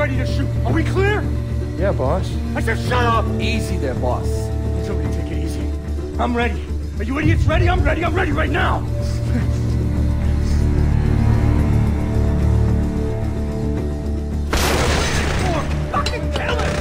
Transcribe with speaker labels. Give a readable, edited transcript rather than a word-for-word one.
Speaker 1: ready to shoot. Are we clear?
Speaker 2: Yeah, boss.
Speaker 1: I said shut up!
Speaker 2: Easy there, boss.
Speaker 1: Somebody take it easy. I'm ready. Are you idiots ready? I'm ready. I'm ready right now. Fucking kill it!